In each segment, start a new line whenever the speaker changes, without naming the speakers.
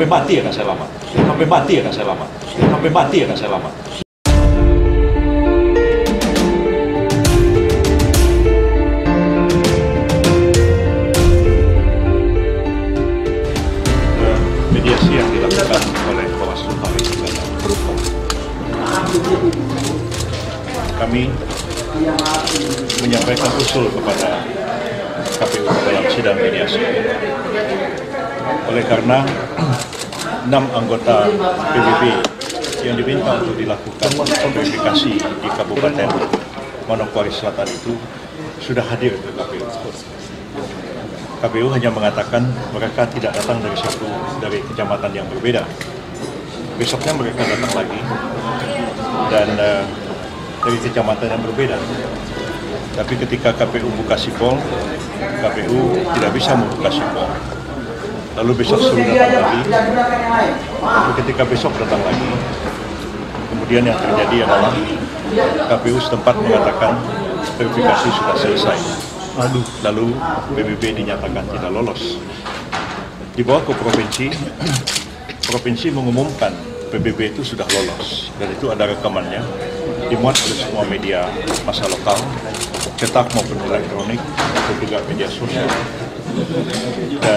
Sampai mati akan saya lamat. Sampai mati akan saya lamat. Sampai mati akan saya lamat. Mediasi yang dilakukan oleh Bawaslu hari ini berupa kami menyampaikan usul kepada KPU dalam sidang mediasi. Oleh karena 6 anggota PBB yang diminta untuk dilakukan verifikasi di Kabupaten Manokwari Selatan itu sudah hadir ke KPU. KPU hanya mengatakan mereka tidak datang dari kecamatan yang berbeda. Besoknya mereka datang lagi dan dari kecamatan yang berbeda. Tapi ketika KPU buka sipol, KPU tidak bisa membuka sipol. Lalu besok suruh datang lagi. Tapi ketika besok datang lagi, kemudian yang terjadi adalah KPU setempat mengatakan verifikasi sudah selesai. Lalu PBB dinyatakan tidak lolos. Dibawa ke provinsi, provinsi mengumumkan PBB itu sudah lolos. Dan itu ada rekamannya, dimuat oleh semua media massa lokal, cetak maupun elektronik, atau juga media sosial. Dan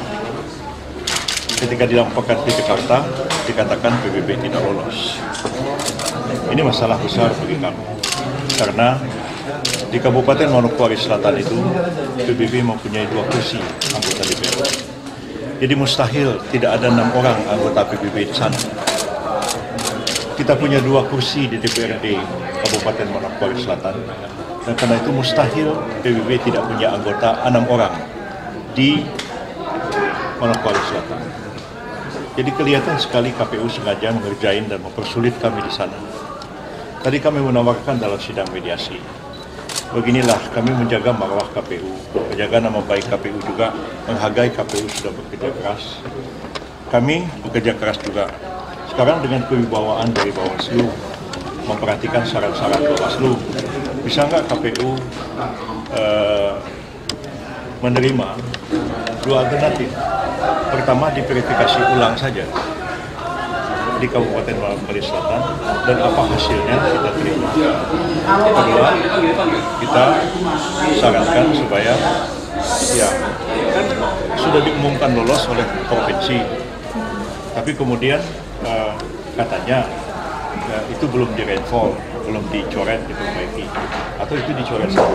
ketika dilampaukan di Jakarta, dikatakan PBB tidak lolos. Ini masalah besar bagi kami, karena di Kabupaten Manokwari Selatan itu PBB mempunyai 2 kursi anggota DPR. Jadi mustahil tidak ada 6 orang anggota PBB di sana. Kita punya 2 kursi di DPRD Kabupaten Manokwari Selatan, dan karena itu mustahil PBB tidak punya anggota 6 orang di Manokwari Selatan. Jadi kelihatan sekali KPU sengaja mengerjain dan mempersulit kami di sana. Tadi kami menawarkan dalam sidang mediasi, beginilah kami menjaga marwah KPU, menjaga nama baik KPU juga, menghargai KPU sudah bekerja keras. Kami bekerja keras juga. Sekarang dengan kewibawaan dari Bawaslu, memperhatikan syarat-syarat Bawaslu, bisa nggak KPU menerima 2 alternatif? Pertama, diverifikasi ulang saja di Kabupaten Manokwari Selatan, dan apa hasilnya kita terima. Kedua, kita sarankan supaya ya sudah diumumkan lolos oleh provinsi, tapi kemudian katanya itu belum di-rainfall, belum dicoret, diperbaiki, atau itu dicoret saja.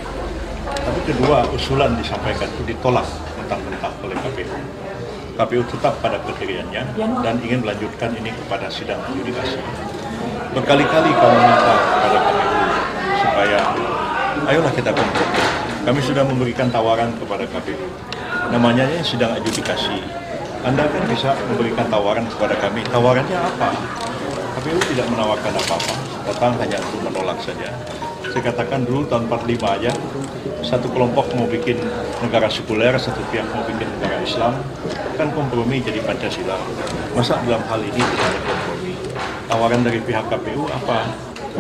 Tapi kedua, usulan disampaikan itu ditolak mentah-mentah oleh KPU. KPU tetap pada pendiriannya dan ingin melanjutkan ini kepada sidang adjudikasi. Berkali-kali kami minta kepada KPU supaya ayolah kita kompromi. Kami sudah memberikan tawaran kepada KPU. Namanya sidang adjudikasi. Anda kan bisa memberikan tawaran kepada kami. Tawarannya apa? KPU tidak menawarkan apa-apa. Datang hanya untuk menolak saja. Saya katakan dulu tahun 45 aja, satu kelompok mau bikin negara sekuler, satu pihak mau bikin negara Islam, kan kompromi jadi Pancasila. Masa dalam hal ini tidak ada kompromi? Tawaran dari pihak KPU apa?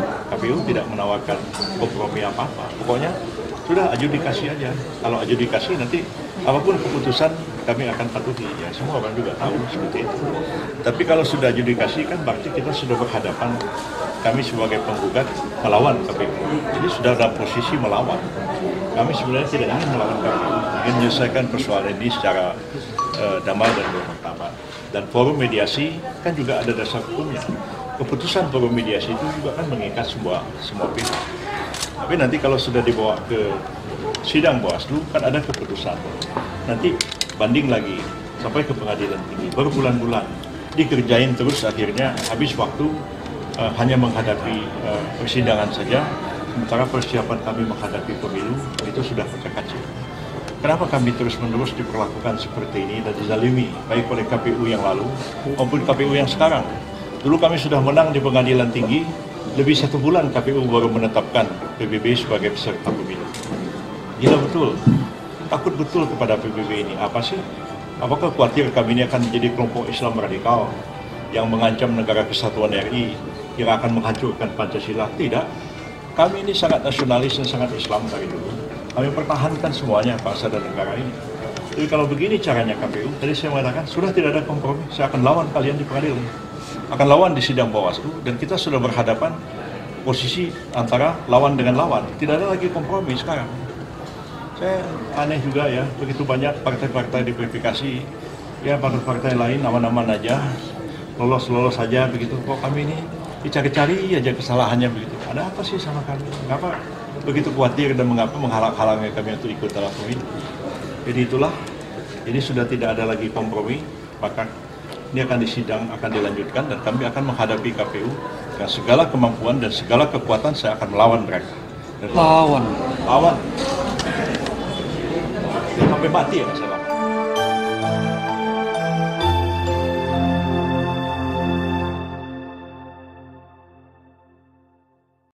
KPU tidak menawarkan kompromi apa-apa. Pokoknya sudah adjudikasi aja. Kalau adjudikasi nanti apapun keputusan kami akan patuhi. Ya semua orang juga tahu seperti itu. Tapi kalau sudah adjudikasi kan berarti kita sudah berhadapan. Kami sebagai penggugat melawan KPU. Jadi sudah dalam posisi melawan. Kami sebenarnya tidak ingin melawan KPU, ingin menyelesaikan persoalan ini secara damai dan bermartabat. Dan forum mediasi kan juga ada dasar hukumnya. Keputusan forum mediasi itu juga kan mengikat semua pihak. Tapi nanti kalau sudah dibawa ke sidang Bawaslu kan ada keputusan. Nanti banding lagi sampai ke pengadilan tinggi. Berbulan-bulan dikerjain terus, akhirnya habis waktu hanya menghadapi persidangan saja. Sementara persiapan kami menghadapi pemilu itu sudah pecah-kacir. Kenapa kami terus-menerus diperlakukan seperti ini dan dizalimi baik oleh KPU yang lalu maupun KPU yang sekarang? Dulu kami sudah menang di pengadilan tinggi, lebih 1 bulan KPU baru menetapkan PBB sebagai peserta pemilu. Gila betul, takut betul kepada PBB ini. Apa sih? Apakah khawatir kami ini akan menjadi kelompok Islam radikal yang mengancam negara kesatuan RI, yang akan menghancurkan Pancasila? Tidak. Kami ini sangat nasionalis dan sangat Islam dari dulu. Kami pertahankan semuanya bangsa dan negara ini. Tapi kalau begini caranya KPU, tadi saya mengatakan sudah tidak ada kompromi, saya akan lawan kalian di pengadilan, akan lawan di sidang Bawaslu, dan kita sudah berhadapan posisi antara lawan dengan lawan, tidak ada lagi kompromi sekarang. Saya aneh juga ya, begitu banyak partai-partai diverifikasi, ya partai-partai lain aman-aman aja, lolos-lolos saja begitu. Kok kami ini dicari-cari aja kesalahannya begitu. Ada apa sih sama kami? Mengapa begitu khawatir dan mengapa menghalang-halangi kami untuk ikut dalam pemilu? Jadi itulah, ini sudah tidak ada lagi kompromi, maka ini akan disidang, akan dilanjutkan, dan kami akan menghadapi KPU dengan segala kemampuan dan segala kekuatan. Saya akan melawan mereka.
Lawan.
Sampai mati ya saya lawan.